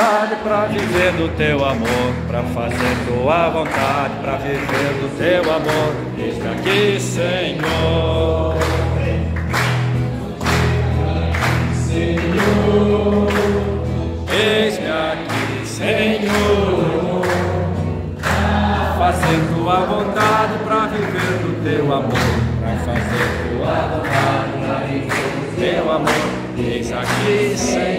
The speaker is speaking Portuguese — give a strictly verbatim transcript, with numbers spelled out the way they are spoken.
vontade para viver do teu amor, para fazer tua vontade, para viver do teu amor. Eis-me aqui, Senhor. Senhor, eis-me aqui, Senhor, fazer tua vontade para viver do teu amor, para fazer tua vontade para viver do teu amor. Eis aqui, Senhor.